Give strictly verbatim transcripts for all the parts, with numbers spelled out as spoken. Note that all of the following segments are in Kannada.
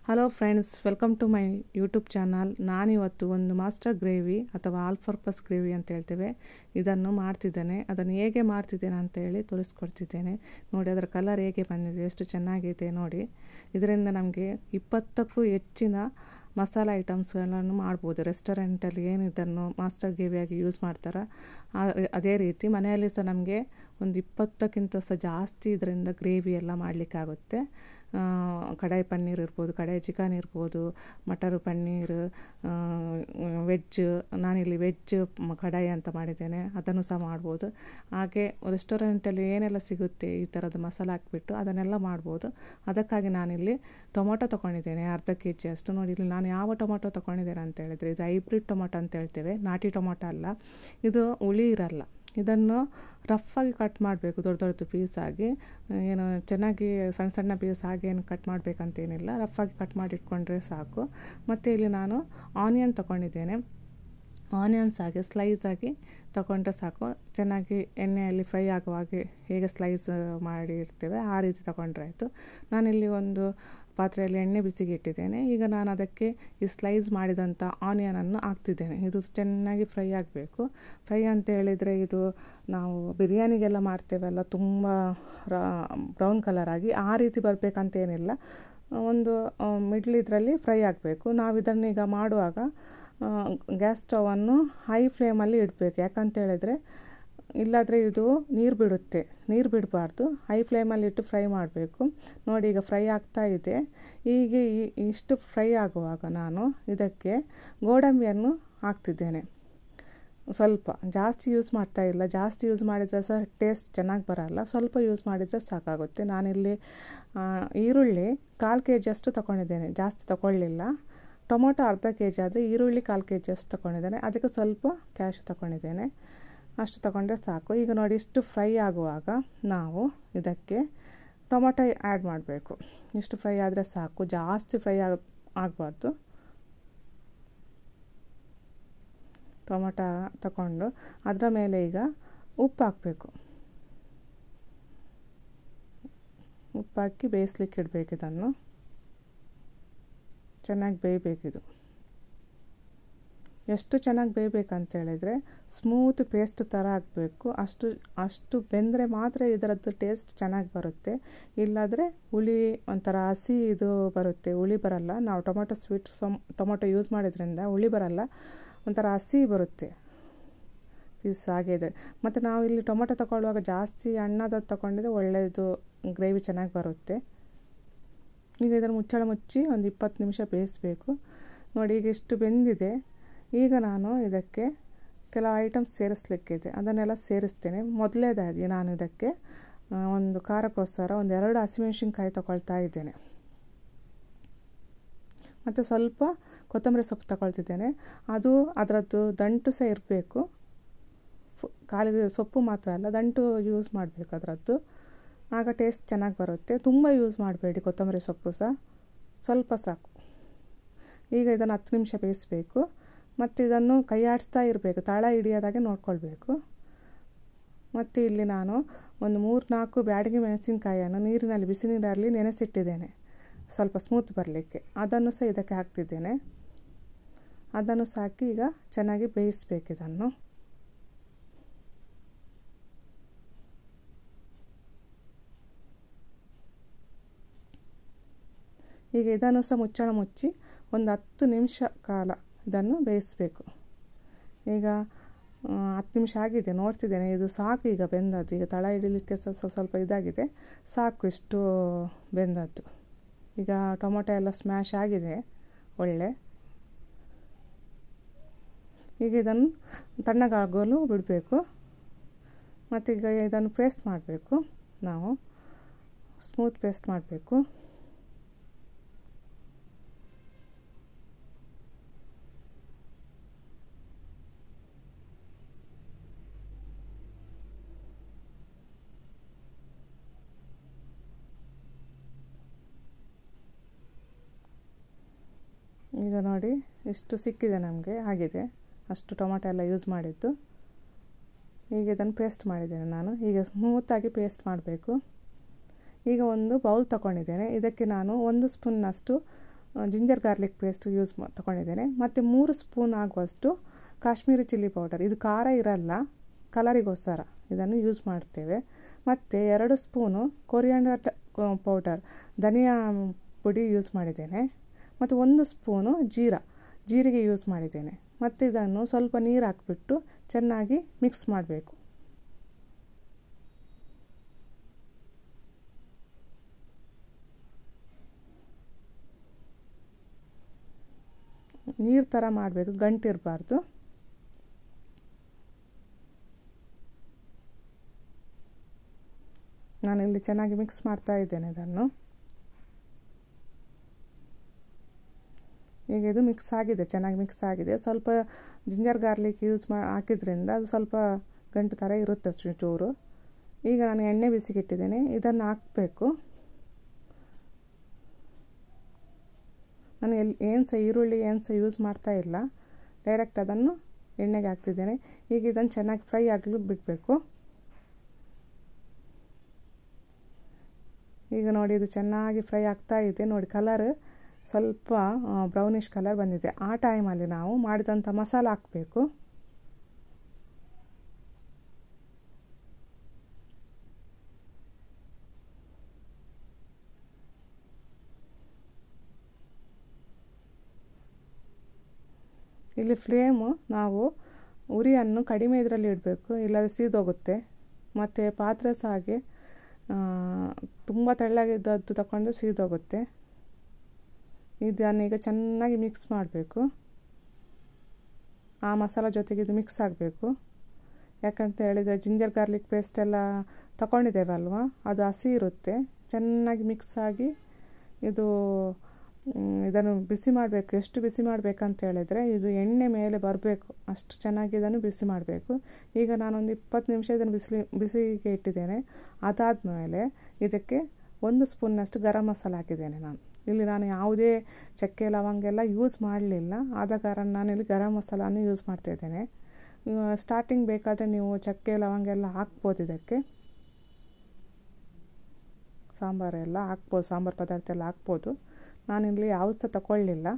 Hello friends, welcome to my YouTube channel. ನಾನಿವತ್ತು ಒಂದು ಮಾಸ್ಟರ್ ಗ್ರೇವಿ ಅಥವಾ ಆಲ್ ಪರ್ಪಸ್ ಗ್ರೇವಿ ಅಂತ ಹೇಳ್ತೇವೆ, ಇದನ್ನು ಮಾಡ್ತಿದ್ದೇನೆ. ಅದನ್ನು ಹೇಗೆ ಮಾಡ್ತಿದ್ದೇನೆ ಅಂತ ಹೇಳಿ ತೋರಿಸ್ಕೊಡ್ತಿದ್ದೇನೆ. ನೋಡಿ, ಅದರ ಕಲರ್ ಹೇಗೆ ಬಂದಿದೆ, ಎಷ್ಟು ಚೆನ್ನಾಗಿದೆ ನೋಡಿ. ಇದರಿಂದ ನಮಗೆ ಇಪ್ಪತ್ತಕ್ಕೂ ಹೆಚ್ಚಿನ ಮಸಾಲ ಐಟಮ್ಸ್ಗಳನ್ನು ಮಾಡ್ಬೋದು. ರೆಸ್ಟೋರೆಂಟಲ್ಲಿ ಏನು ಇದನ್ನು ಮಾಸ್ಟರ್ ಗ್ರೇವಿಯಾಗಿ ಯೂಸ್ ಮಾಡ್ತಾರೆ, ಅದೇ ರೀತಿ ಮನೆಯಲ್ಲಿ ಸಹ ನಮಗೆ ಒಂದು ಇಪ್ಪತ್ತಕ್ಕಿಂತ ಸಹ ಜಾಸ್ತಿ ಇದರಿಂದ ಗ್ರೇವಿ ಎಲ್ಲ ಮಾಡಲಿಕ್ಕಾಗುತ್ತೆ. ಕಡಾಯಿ ಪನ್ನೀರ್ ಇರ್ಬೋದು, ಕಡಾಯಿ ಚಿಕನ್ ಇರ್ಬೋದು, ಮಟರ್ ಪನ್ನೀರ್, ವೆಜ್, ನಾನಿಲ್ಲಿ ವೆಜ್ ಕಡಾಯಿ ಅಂತ ಮಾಡಿದ್ದೇನೆ, ಅದನ್ನು ಸಹ ಮಾಡ್ಬೋದು. ಹಾಗೆ ರೆಸ್ಟೋರೆಂಟಲ್ಲಿ ಏನೆಲ್ಲ ಸಿಗುತ್ತೆ ಈ ಥರದ ಮಸಾಲ ಹಾಕಿಬಿಟ್ಟು ಅದನ್ನೆಲ್ಲ ಮಾಡ್ಬೋದು. ಅದಕ್ಕಾಗಿ ನಾನಿಲ್ಲಿ ಟೊಮೊಟೊ ತೊಗೊಂಡಿದ್ದೇನೆ, ಅರ್ಧ ಕೆ ಜಿ ಅಷ್ಟು. ನೋಡಿ, ಇಲ್ಲಿ ನಾನು ಯಾವ ಟೊಮೊಟೊ ತೊಗೊಂಡಿದ್ದೇನೆ ಅಂತ ಹೇಳಿದರೆ, ಇದು ಹೈಬ್ರಿಡ್ ಟೊಮೊಟೊ ಅಂತ ಹೇಳ್ತೇವೆ, ನಾಟಿ ಟೊಮೊಟೊ ಅಲ್ಲ. ಇದು ಹುಳಿ ಇರಲ್ಲ. ಇದನ್ನು ರಫಾಗಿ ಕಟ್ ಮಾಡಬೇಕು, ದೊಡ್ಡ ದೊಡ್ಡದು ಪೀಸಾಗಿ. ಏನು ಚೆನ್ನಾಗಿ ಸಣ್ಣ ಸಣ್ಣ ಪೀಸ್ ಹಾಗೇನು ಕಟ್ ಮಾಡಬೇಕಂತೇನಿಲ್ಲ, ರಫಾಗಿ ಕಟ್ ಮಾಡಿ ಇಟ್ಕೊಂಡ್ರೆ ಸಾಕು. ಮತ್ತು ಇಲ್ಲಿ ನಾನು ಆನಿಯನ್ ತೊಗೊಂಡಿದ್ದೇನೆ. ಆನಿಯನ್ಸ್ ಹಾಗೆ ಸ್ಲೈಸಾಗಿ ತೊಗೊಂಡ್ರೆ ಸಾಕು. ಚೆನ್ನಾಗಿ ಎಣ್ಣೆಯಲ್ಲಿ ಫ್ರೈ ಆಗುವಾಗೆ ಹೇಗೆ ಸ್ಲೈಸ್ ಮಾಡಿ ಇರ್ತೇವೆ ಆ ರೀತಿ ತೊಗೊಂಡ್ರೆ ಆಯಿತು. ನಾನಿಲ್ಲಿ ಒಂದು ಪಾತ್ರೆಯಲ್ಲಿ ಎಣ್ಣೆ ಬಿಸಿಗೆ ಇಟ್ಟಿದ್ದೇನೆ. ಈಗ ನಾನು ಅದಕ್ಕೆ ಈ ಸ್ಲೈಸ್ ಮಾಡಿದಂಥ ಆನಿಯನನ್ನು ಹಾಕ್ತಿದ್ದೇನೆ. ಇದು ಚೆನ್ನಾಗಿ ಫ್ರೈ ಆಗಬೇಕು. ಫ್ರೈ ಅಂತ ಹೇಳಿದರೆ ಇದು ನಾವು ಬಿರಿಯಾನಿಗೆಲ್ಲ ಮಾಡ್ತೇವಲ್ಲ, ತುಂಬ ಬ್ರೌನ್ ಕಲರ್ ಆಗಿ ಆ ರೀತಿ ಬರಬೇಕಂತೇನಿಲ್ಲ, ಒಂದು ಮಿಡ್ಲ್ ಇದರಲ್ಲಿ ಫ್ರೈ ಆಗಬೇಕು. ನಾವು ಇದನ್ನೀಗ ಮಾಡುವಾಗ ಗ್ಯಾಸ್ ಸ್ಟವನ್ನು ಹೈ ಫ್ಲೇಮಲ್ಲಿ ಇಡಬೇಕು. ಯಾಕಂತ ಹೇಳಿದರೆ ಇಲ್ಲಾದರೆ ಇದು ನೀರು ಬಿಡುತ್ತೆ, ನೀರು ಬಿಡಬಾರ್ದು. ಹೈ ಫ್ಲೇಮಲ್ಲಿ ಇಟ್ಟು ಫ್ರೈ ಮಾಡಬೇಕು. ನೋಡಿ, ಈಗ ಫ್ರೈ ಆಗ್ತಾ ಇದೆ. ಹೀಗೆ ಇಷ್ಟು ಫ್ರೈ ಆಗುವಾಗ ನಾನು ಇದಕ್ಕೆ ಗೋಡಂಬಿಯನ್ನು ಹಾಕ್ತಿದ್ದೇನೆ. ಸ್ವಲ್ಪ ಜಾಸ್ತಿ ಯೂಸ್ ಮಾಡ್ತಾ ಇಲ್ಲ, ಜಾಸ್ತಿ ಯೂಸ್ ಮಾಡಿದರೆ ಸಹ ಟೇಸ್ಟ್ ಚೆನ್ನಾಗಿ ಬರಲ್ಲ. ಸ್ವಲ್ಪ ಯೂಸ್ ಮಾಡಿದರೆ ಸಾಕಾಗುತ್ತೆ. ನಾನಿಲ್ಲಿ ಈರುಳ್ಳಿ ಕಾಲು ಕೆ ಜಿ ಅಷ್ಟು ತೊಗೊಂಡಿದ್ದೇನೆ, ಜಾಸ್ತಿ ತೊಗೊಳ್ಳಿಲ್ಲ. ಟೊಮೊಟೊ ಅರ್ಧ ಕೆ ಜಿ ಆದರೆ ಈರುಳ್ಳಿ ಕಾಲು ಕೆ ಜಿ ಅಷ್ಟು ತೊಗೊಂಡಿದ್ದೇನೆ. ಅದಕ್ಕೆ ಸ್ವಲ್ಪ ಕ್ಯಾಶ್ ತೊಗೊಂಡಿದ್ದೇನೆ, ಅಷ್ಟು ತೊಗೊಂಡ್ರೆ ಸಾಕು. ಈಗ ನೋಡಿ, ಇಷ್ಟು ಫ್ರೈ ಆಗುವಾಗ ನಾವು ಇದಕ್ಕೆ ಟೊಮೊಟೊ ಆ್ಯಡ್ ಮಾಡಬೇಕು. ಇಷ್ಟು ಫ್ರೈ ಆದರೆ ಸಾಕು, ಜಾಸ್ತಿ ಫ್ರೈ ಆಗ ಆಗಬಾರ್ದು. ಟೊಮೊಟೊ ತಗೊಂಡು ಅದರ ಮೇಲೆ ಈಗ ಉಪ್ಪು ಹಾಕಬೇಕು. ಉಪ್ಪು ಹಾಕಿ ಬೇಯಿಸ್ಲಿಕ್ಕೆ ಇಡಬೇಕು. ಇದನ್ನು ಚೆನ್ನಾಗಿ ಬೇಯಬೇಕಿದು. ಎಷ್ಟು ಚೆನ್ನಾಗಿ ಬೇಯಬೇಕಂತ ಹೇಳಿದರೆ ಸ್ಮೂತ್ ಪೇಸ್ಟ್ ಥರ ಆಗಬೇಕು. ಅಷ್ಟು ಅಷ್ಟು ಬೆಂದರೆ ಮಾತ್ರ ಇದರದ್ದು ಟೇಸ್ಟ್ ಚೆನ್ನಾಗಿ ಬರುತ್ತೆ. ಇಲ್ಲಾದರೆ ಹುಳಿ ಒಂಥರ ಹಸಿ ಇದು ಬರುತ್ತೆ, ಹುಳಿ ಬರಲ್ಲ. ನಾವು tomato sweet some tomato use ಮಾಡೋದ್ರಿಂದ ಹುಳಿ ಬರಲ್ಲ, ಒಂಥರ ಹಸಿ ಬರುತ್ತೆ ಪೀಸ್. ಹಾಗೆ ಇದೆ. ಮತ್ತು ನಾವು ಇಲ್ಲಿ ಟೊಮೊಟೊ ತಗೊಳ್ಳುವಾಗ ಜಾಸ್ತಿ ಹಣ್ಣಾದದ್ದು ತಗೊಂಡಿದ್ರೆ ಒಳ್ಳೆಯದು, ಗ್ರೇವಿ ಚೆನ್ನಾಗಿ ಬರುತ್ತೆ. ಈಗ ಇದನ್ನು ಮುಚ್ಚಳ ಮುಚ್ಚಿ ಒಂದು ಇಪ್ಪತ್ತು ನಿಮಿಷ ಬೇಯಿಸಬೇಕು. ನೋಡಿ, ಈಗ ಇಷ್ಟು ಬೆಂದಿದೆ. ಈಗ ನಾನು ಇದಕ್ಕೆ ಕೆಲವು ಐಟಮ್ಸ್ ಸೇರಿಸಲಿಕ್ಕಿದೆ, ಅದನ್ನೆಲ್ಲ ಸೇರಿಸ್ತೇನೆ. ಮೊದಲೇದಾಗಿ ನಾನು ಇದಕ್ಕೆ ಒಂದು ಖಾರಕ್ಕೋಸ್ಕರ ಒಂದು ಎರಡು ಹಸಿಮೆಣಸಿನ್ಕಾಯಿ ತಗೊಳ್ತಾ ಇದ್ದೇನೆ. ಮತ್ತು ಸ್ವಲ್ಪ ಕೊತ್ತಂಬರಿ ಸೊಪ್ಪು ತಗೊಳ್ತಿದ್ದೇನೆ. ಅದು ಅದರದ್ದು ದಂಟು ಸಹ ಇರಬೇಕು, ಖಾಲಿ ಸೊಪ್ಪು ಮಾತ್ರ ಅಲ್ಲ, ದಂಟು ಯೂಸ್ ಮಾಡಬೇಕು ಅದರದ್ದು, ಆಗ ಟೇಸ್ಟ್ ಚೆನ್ನಾಗಿ ಬರುತ್ತೆ. ತುಂಬ ಯೂಸ್ ಮಾಡಬೇಡಿ ಕೊತ್ತಂಬರಿ ಸೊಪ್ಪು ಸಹ, ಸ್ವಲ್ಪ ಸಾಕು. ಈಗ ಇದನ್ನು ಹತ್ತು ನಿಮಿಷ ಬೇಯಿಸಬೇಕು. ಮತ್ತು ಇದನ್ನು ಕೈ ಆಡಿಸ್ತಾ ಇರಬೇಕು, ತಳ ಹಿಡಿಯೋದಾಗೆ ನೋಡ್ಕೊಳ್ಬೇಕು. ಮತ್ತು ಇಲ್ಲಿ ನಾನು ಒಂದು ಮೂರು ನಾಲ್ಕು ಬ್ಯಾಡಗಿ ಮೆಣಸಿನಕಾಯಿಯನ್ನು ನೀರಿನಲ್ಲಿ ಬಿಸಿ ನೀರಲ್ಲಿ ನೆನೆಸಿಟ್ಟಿದ್ದೇನೆ, ಸ್ವಲ್ಪ ಸ್ಮೂತ್ ಬರಲಿಕ್ಕೆ. ಅದನ್ನು ಸಹ ಇದಕ್ಕೆ ಹಾಕ್ತಿದ್ದೇನೆ. ಅದನ್ನು ಸಹ ಹಾಕಿ ಈಗ ಚೆನ್ನಾಗಿ ಬೇಯಿಸಬೇಕು ಇದನ್ನು. ಈಗ ಇದನ್ನು ಸಹ ಮುಚ್ಚಳ ಮುಚ್ಚಿ ಒಂದು ಹತ್ತು ನಿಮಿಷ ಕಾಲ ಇದನ್ನು ಬೇಯಿಸಬೇಕು. ಈಗ ಹತ್ತು ನಿಮಿಷ ಆಗಿದೆ, ನೋಡ್ತಿದ್ದೇನೆ. ಇದು ಸಾಕು ಈಗ ಬೆಂದದ್ದು. ಈಗ ತಳ ಹಿಡಿಲಿಕ್ಕೆ ಸ್ವಲ್ಪ ಸ್ವಲ್ಪ ಇದಾಗಿದೆ, ಸಾಕು ಇಷ್ಟು ಬೆಂದದ್ದು. ಈಗ ಟೊಮೊಟೊ ಎಲ್ಲ ಸ್ಮ್ಯಾಶ್ ಆಗಿದೆ ಒಳ್ಳೆ. ಈಗ ಇದನ್ನು ತಣ್ಣಗಾಗಲು ಬಿಡಬೇಕು. ಮತ್ತು ಈಗ ಇದನ್ನು ಪೇಸ್ಟ್ ಮಾಡಬೇಕು, ನಾವು ಸ್ಮೂತ್ ಪೇಸ್ಟ್ ಮಾಡಬೇಕು. ಈಗ ನೋಡಿ, ಇಷ್ಟು ಸಿಕ್ಕಿದೆ ನಮಗೆ, ಆಗಿದೆ ಅಷ್ಟು ಟೊಮೊಟೊ ಎಲ್ಲ ಯೂಸ್ ಮಾಡಿದ್ದು. ಈಗ ಇದನ್ನು ಪೇಸ್ಟ್ ಮಾಡಿದ್ದೇನೆ ನಾನು. ಈಗ ಸ್ಮೂತಾಗಿ ಪೇಸ್ಟ್ ಮಾಡಬೇಕು. ಈಗ ಒಂದು ಬೌಲ್ ತಗೊಂಡಿದ್ದೇನೆ. ಇದಕ್ಕೆ ನಾನು ಒಂದು ಸ್ಪೂನ್ನಷ್ಟು ಜಿಂಜರ್ ಗಾರ್ಲಿಕ್ ಪೇಸ್ಟ್ ಯೂಸ್ ಮಾ ತೊಗೊಂಡಿದ್ದೇನೆ. ಮತ್ತು ಮೂರು ಸ್ಪೂನ್ ಆಗುವಷ್ಟು ಕಾಶ್ಮೀರಿ ಚಿಲ್ಲಿ ಪೌಡರ್, ಇದು ಖಾರ ಇರಲ್ಲ, ಕಲರಿಗೋಸ್ಕರ ಇದನ್ನು ಯೂಸ್ ಮಾಡ್ತೇವೆ. ಮತ್ತು ಎರಡು ಸ್ಪೂನು ಕೊರಿಯಾಂಡರ್ ಪೌಡರ್, ಧನಿಯಾ ಪುಡಿ ಯೂಸ್ ಮಾಡಿದ್ದೇನೆ. ಮತ್ತು ಒಂದು ಸ್ಪೂನು ಜೀರಾ ಜೀರಿಗೆ ಯೂಸ್ ಮಾಡಿದ್ದೇನೆ. ಮತ್ತು ಇದನ್ನು ಸ್ವಲ್ಪ ನೀರು ಹಾಕಿಬಿಟ್ಟು ಚೆನ್ನಾಗಿ ಮಿಕ್ಸ್ ಮಾಡಬೇಕು. ನೀರು ಥರ ಮಾಡಬೇಕು, ಗಂಟಿರಬಾರ್ದು. ನಾನಿಲ್ಲಿ ಚೆನ್ನಾಗಿ ಮಿಕ್ಸ್ ಮಾಡ್ತಾ ಇದ್ದೇನೆ ಇದನ್ನು. ಈಗ ಇದು ಮಿಕ್ಸ್ ಆಗಿದೆ, ಚೆನ್ನಾಗಿ ಮಿಕ್ಸ್ ಆಗಿದೆ. ಸ್ವಲ್ಪ ಜಿಂಜರ್ ಗಾರ್ಲಿಕ್ ಯೂಸ್ ಮಾ ಹಾಕಿದ್ರಿಂದ ಅದು ಸ್ವಲ್ಪ ಗಂಟು ಥರ ಇರುತ್ತೆ ಚೂರು. ಈಗ ನಾನು ಎಣ್ಣೆ ಬಿಸಿಗಿಟ್ಟಿದ್ದೇನೆ, ಇದನ್ನು ಹಾಕಬೇಕು. ನಾನು ಎಲ್ಲಿ ಏನು ಸಹ ಈರುಳ್ಳಿ ಏನು ಸಹ ಯೂಸ್ ಮಾಡ್ತಾ ಇಲ್ಲ, ಡೈರೆಕ್ಟ್ ಅದನ್ನು ಎಣ್ಣೆಗೆ ಹಾಕ್ತಿದ್ದೇನೆ. ಈಗ ಇದನ್ನು ಚೆನ್ನಾಗಿ ಫ್ರೈ ಆಗಲು ಬಿಡಬೇಕು. ಈಗ ನೋಡಿ ಇದು ಚೆನ್ನಾಗಿ ಫ್ರೈ ಆಗ್ತಾ ಇದೆ. ನೋಡಿ ಕಲರ್ ಸ್ವಲ್ಪ ಬ್ರೌನಿಷ್ ಕಲರ್ ಬಂದಿದೆ. ಆ ಟೈಮಲ್ಲಿ ನಾವು ಮಾಡಿದಂಥ ಮಸಾಲ ಹಾಕಬೇಕು. ಇಲ್ಲಿ ಫ್ಲೇಮು ನಾವು ಉರಿಯನ್ನು ಕಡಿಮೆ ಇದರಲ್ಲಿ ಇಡಬೇಕು, ಇಲ್ಲದೆ ಸೀದೋಗುತ್ತೆ. ಮತ್ತು ಪಾತ್ರೆ ಸಹ ಹಾಗೆ ತುಂಬ ತೆಳ್ಳಗಿದ್ದದ್ದು ತಗೊಂಡು ಸೀದೋಗುತ್ತೆ. ಇದನ್ನೀಗ ಚೆನ್ನಾಗಿ ಮಿಕ್ಸ್ ಮಾಡಬೇಕು. ಆ ಮಸಾಲ ಜೊತೆಗೆ ಇದು ಮಿಕ್ಸ್ ಆಗಬೇಕು. ಯಾಕಂತ ಹೇಳಿದರೆ ಜಿಂಜರ್ ಗಾರ್ಲಿಕ್ ಪೇಸ್ಟ್ ಎಲ್ಲ ತಗೊಂಡಿದ್ದೇವಲ್ವ, ಅದು ಹಸಿ ಇರುತ್ತೆ. ಚೆನ್ನಾಗಿ ಮಿಕ್ಸ್ ಆಗಿ ಇದು ಇದನ್ನು ಬಿಸಿ ಮಾಡಬೇಕು. ಎಷ್ಟು ಬಿಸಿ ಮಾಡಬೇಕಂತ ಹೇಳಿದರೆ ಇದು ಎಣ್ಣೆ ಮೇಲೆ ಬರಬೇಕು, ಅಷ್ಟು ಚೆನ್ನಾಗಿ ಇದನ್ನು ಬಿಸಿ ಮಾಡಬೇಕು. ಈಗ ನಾನೊಂದು ಇಪ್ಪತ್ತು ನಿಮಿಷ ಇದನ್ನು ಬಿಸಿ ಬಿಸಿಗೆ ಇಟ್ಟಿದ್ದೇನೆ. ಅದಾದಮೇಲೆ ಇದಕ್ಕೆ ಒಂದು ಸ್ಪೂನ್ನಷ್ಟು ಗರಂ ಮಸಾಲ ಹಾಕಿದ್ದೇನೆ ನಾನು. ಇಲ್ಲಿ ನಾನು ಯಾವುದೇ ಚಕ್ಕೆ ಲವಂಗ ಎಲ್ಲ ಯೂಸ್ ಮಾಡಲಿಲ್ಲ, ಆದ ಕಾರಣ ನಾನಿಲ್ಲಿ ಗರಂ ಮಸಾಲನ್ನು ಯೂಸ್ ಮಾಡ್ತಾಯಿದ್ದೇನೆ. ಸ್ಟಾರ್ಟಿಂಗ್ ಬೇಕಾದರೆ ನೀವು ಚಕ್ಕೆ ಲವಂಗ ಎಲ್ಲ ಹಾಕ್ಬೋದು, ಇದಕ್ಕೆ ಸಾಂಬಾರೆಲ್ಲ ಹಾಕ್ಬೋದು, ಸಾಂಬಾರು ಪದಾರ್ಥ ಎಲ್ಲ ಹಾಕ್ಬೋದು. ನಾನಿಲ್ಲಿ ಯಾವುದು ಸಹ ತಗೊಳ್ಳಿಲ್ಲ.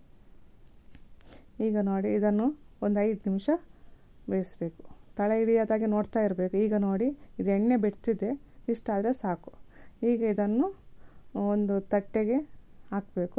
ಈಗ ನೋಡಿ ಇದನ್ನು ಒಂದು ಐದು ನಿಮಿಷ ಬೇಯಿಸಬೇಕು. ತಳ ಹಿಡಿಯೋದಾಗೆ ನೋಡ್ತಾ ಇರಬೇಕು. ಈಗ ನೋಡಿ ಇದು ಎಣ್ಣೆ ಬಿಡ್ತಿದೆ, ಇಷ್ಟಾದರೆ ಸಾಕು. ಈಗ ಇದನ್ನು ಒಂದು ತಟ್ಟೆಗೆ ಹಾಕಬೇಕು.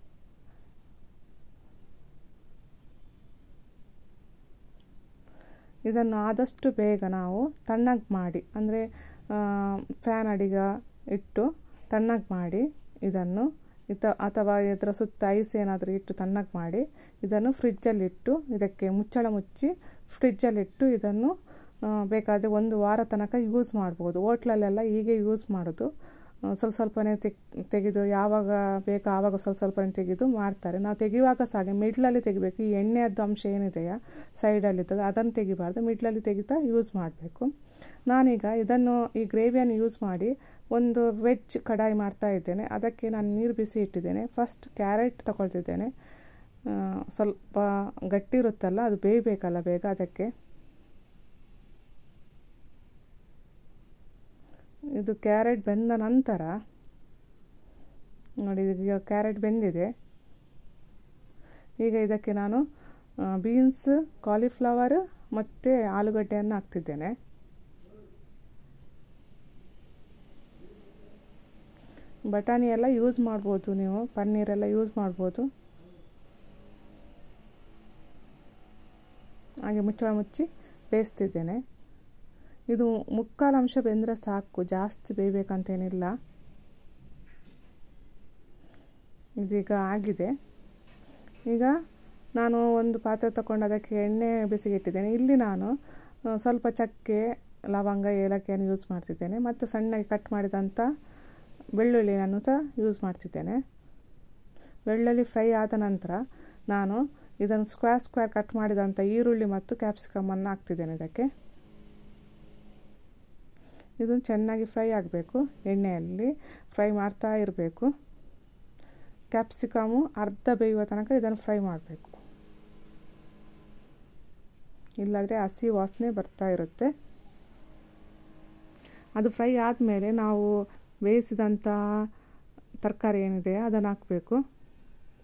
ಇದನ್ನು ಆದಷ್ಟು ಬೇಗ ನಾವು ತಣ್ಣಗೆ ಮಾಡಿ, ಅಂದರೆ ಫ್ಯಾನ್ ಅಡಿಗ ಇಟ್ಟು ತಣ್ಣಗೆ ಮಾಡಿ ಇದನ್ನು ಇತ ಅಥವಾ ಇದರ ಸುತ್ತ ಐಸ್ ಏನಾದರೂ ಇಟ್ಟು ತಣ್ಣಗೆ ಮಾಡಿ ಇದನ್ನು ಫ್ರಿಜ್ಜಲ್ಲಿಟ್ಟು ಇದಕ್ಕೆ ಮುಚ್ಚಳ ಮುಚ್ಚಿ ಫ್ರಿಜ್ಜಲ್ಲಿಟ್ಟು ಇದನ್ನು ಬೇಕಾದರೆ ಒಂದು ವಾರ ತನಕ ಯೂಸ್ ಮಾಡ್ಬೋದು. ಹೋಟ್ಲಲ್ಲೆಲ್ಲ ಹೀಗೆ ಯೂಸ್ ಮಾಡೋದು. ಸ್ವಲ್ಪ ಸ್ವಲ್ಪನೇ ತೆಗೆದು ಯಾವಾಗ ಬೇಕೋ ಆವಾಗ ಸ್ವಲ್ಪ ಸ್ವಲ್ಪನೇ ತೆಗೆದು ಮಾಡ್ತಾರೆ. ನಾವು ತೆಗೆಯುವಾಗ ಸಹ ಹಾಗೆ ಮಿಡ್ಲಲ್ಲಿ ತೆಗಿಬೇಕು. ಈ ಎಣ್ಣೆಯದ್ದು ಅಂಶ ಏನಿದೆಯಾ ಸೈಡಲ್ಲಿರ್ತದೆ ಅದನ್ನು ತೆಗಿಬಾರ್ದು, ಮಿಡ್ಲಲ್ಲಿ ತೆಗಿತಾ ಯೂಸ್ ಮಾಡಬೇಕು. ನಾನೀಗ ಇದನ್ನು ಈ ಗ್ರೇವಿಯನ್ನು ಯೂಸ್ ಮಾಡಿ ಒಂದು ವೆಜ್ ಕಡಾಯಿ ಮಾಡ್ತಾ ಇದ್ದೇನೆ. ಅದಕ್ಕೆ ನಾನು ನೀರು ಬಿಸಿ ಇಟ್ಟಿದ್ದೇನೆ. ಫಸ್ಟ್ ಕ್ಯಾರೆಟ್ ತಗೊಳ್ತಿದ್ದೇನೆ. ಸ್ವಲ್ಪ ಗಟ್ಟಿ ಇರುತ್ತಲ್ಲ, ಅದು ಬೇಯಬೇಕಲ್ಲ ಬೇಗ, ಅದಕ್ಕೆ ಇದು ಕ್ಯಾರೆಟ್ ಬೆಂದ ನಂತರ ನೋಡಿ ಈಗ ಕ್ಯಾರೆಟ್ ಬೆಂದಿದೆ. ಈಗ ಇದಕ್ಕೆ ನಾನು ಬೀನ್ಸ್, ಕಾಲಿಫ್ಲವರ್ ಮತ್ತು ಆಲೂಗಡ್ಡೆಯನ್ನು ಹಾಕ್ತಿದ್ದೇನೆ. ಬಟಾಣಿ ಎಲ್ಲ ಯೂಸ್ ಮಾಡ್ಬೋದು, ನೀವು ಪನ್ನೀರೆಲ್ಲ ಯೂಸ್ ಮಾಡ್ಬೋದು. ಹಾಗೆ ಮುಚ್ಚಳ ಮುಚ್ಚಿ ಬೇಯಿಸ್ತಿದ್ದೇನೆ. ಇದು ಮುಕ್ಕಾಲು ಅಂಶ ಬೆಂದರೆ ಸಾಕು, ಜಾಸ್ತಿ ಬೇಯಬೇಕಂತೇನಿಲ್ಲ. ಇದೀಗ ಆಗಿದೆ. ಈಗ ನಾನು ಒಂದು ಪಾತ್ರೆ ತಗೊಂಡು ಅದಕ್ಕೆ ಎಣ್ಣೆ ಬಿಸಿಗೆ ಇಟ್ಟಿದ್ದೇನೆ. ಇಲ್ಲಿ ನಾನು ಸ್ವಲ್ಪ ಚಕ್ಕೆ, ಲವಂಗ, ಏಲಕ್ಕಿಯನ್ನು ಯೂಸ್ ಮಾಡ್ತಿದ್ದೇನೆ. ಮತ್ತು ಸಣ್ಣಗೆ ಕಟ್ ಮಾಡಿದಂಥ ಬೆಳ್ಳುಳ್ಳಿಯನ್ನು ಸಹ ಯೂಸ್ ಮಾಡ್ತಿದ್ದೇನೆ. ಬೆಳ್ಳುಳ್ಳಿ ಫ್ರೈ ಆದ ನಂತರ ನಾನು ಇದನ್ನು ಸ್ಕ್ವೇರ್ ಸ್ಕ್ವೇರ್ ಕಟ್ ಮಾಡಿದಂಥ ಈರುಳ್ಳಿ ಮತ್ತು ಕ್ಯಾಪ್ಸಿಕಮನ್ನು ಹಾಕ್ತಿದ್ದೇನೆ. ಇದಕ್ಕೆ ಇದನ್ನು ಚೆನ್ನಾಗಿ ಫ್ರೈ ಆಗಬೇಕು, ಎಣ್ಣೆಯಲ್ಲಿ ಫ್ರೈ ಮಾಡ್ತಾ ಇರಬೇಕು. ಕ್ಯಾಪ್ಸಿಕಮು ಅರ್ಧ ಬೇಯುವ ತನಕ ಇದನ್ನು ಫ್ರೈ ಮಾಡಬೇಕು, ಇಲ್ಲಾಂದರೆ ಹಸಿ ವಾಸನೆ ಬರ್ತಾ ಇರುತ್ತೆ. ಅದು ಫ್ರೈ ಆದಮೇಲೆ ನಾವು ಬೇಯಿಸಿದಂಥ ತರಕಾರಿ ಏನಿದೆ ಅದನ್ನು ಹಾಕಬೇಕು.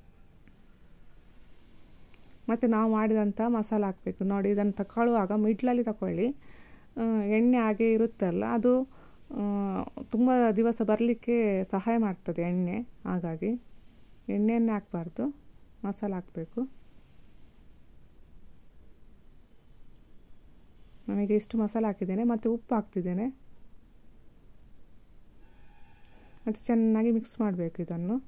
ಮತ್ತು ನಾವು ಮಾಡಿದಂಥ ಮಸಾಲ ಹಾಕಬೇಕು ನೋಡಿ. ಇದನ್ನು ತಗೊಳ್ಳುವಾಗ ಮಿಡ್ಲಲ್ಲಿ ತಗೊಳ್ಳಿ, ಎಣ್ಣೆ ಹಾಗೆ ಇರುತ್ತಲ್ಲ ಅದು ತುಂಬ ದಿವಸ ಬರಲಿಕ್ಕೆ ಸಹಾಯ ಮಾಡ್ತದೆ ಎಣ್ಣೆ. ಹಾಗಾಗಿ ಎಣ್ಣೆಯನ್ನೇ ಹಾಕಬಾರ್ದು, ಮಸಾಲ ಹಾಕಬೇಕು. ನನಗೆ ಇಷ್ಟು ಮಸಾಲ ಹಾಕಿದ್ದೇನೆ ಮತ್ತು ಉಪ್ಪು ಹಾಕ್ತಿದ್ದೇನೆ ಮತ್ತು ಚೆನ್ನಾಗಿ ಮಿಕ್ಸ್ ಮಾಡಬೇಕು ಇದನ್ನು.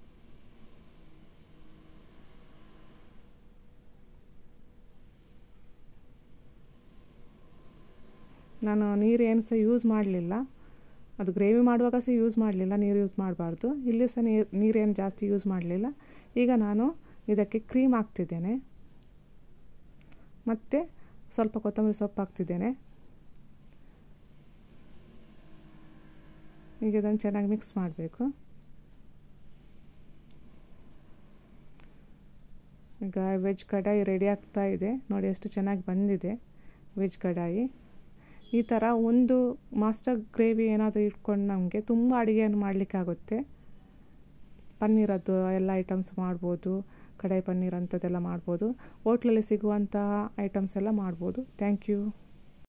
ನಾನು ನೀರು ಏನು ಸಹ ಯೂಸ್ ಮಾಡಲಿಲ್ಲ, ಅದು ಗ್ರೇವಿ ಮಾಡುವಾಗ ಸಹ ಯೂಸ್ ಮಾಡಲಿಲ್ಲ, ನೀರು ಯೂಸ್ ಮಾಡಬಾರ್ದು. ಇಲ್ಲಿ ಸಹ ನೀರು ನೀರೇನು ಜಾಸ್ತಿ ಯೂಸ್ ಮಾಡಲಿಲ್ಲ. ಈಗ ನಾನು ಇದಕ್ಕೆ ಕ್ರೀಮ್ ಹಾಕ್ತಿದ್ದೇನೆ ಮತ್ತು ಸ್ವಲ್ಪ ಕೊತ್ತಂಬರಿ ಸೊಪ್ಪು ಹಾಕ್ತಿದ್ದೇನೆ. ಈಗ ಇದನ್ನು ಚೆನ್ನಾಗಿ ಮಿಕ್ಸ್ ಮಾಡಬೇಕು. ಈಗ ವೆಜ್ ಕಡಾಯಿ ರೆಡಿ ಆಗ್ತಾ ಇದೆ ನೋಡಿ, ಎಷ್ಟು ಚೆನ್ನಾಗಿ ಬಂದಿದೆ ವೆಜ್ ಕಡಾಯಿ. ಈ ಥರ ಒಂದು ಮಾಸ್ಟರ್ ಗ್ರೇವಿ ಏನಾದರೂ ಇಟ್ಕೊಂಡು ನಮಗೆ ತುಂಬ ಅಡುಗೆಯನ್ನು ಮಾಡಲಿಕ್ಕಾಗುತ್ತೆ. ಪನ್ನೀರದ್ದು ಎಲ್ಲ ಐಟಮ್ಸ್ ಮಾಡ್ಬೋದು, ಕಡಾಯಿ ಪನ್ನೀರ್ ಅಂಥದ್ದೆಲ್ಲ ಮಾಡ್ಬೋದು. ಹೋಟ್ಲಲ್ಲಿ ಸಿಗುವಂತಹ ಐಟಮ್ಸ್ ಎಲ್ಲ ಮಾಡ್ಬೋದು. Thank you.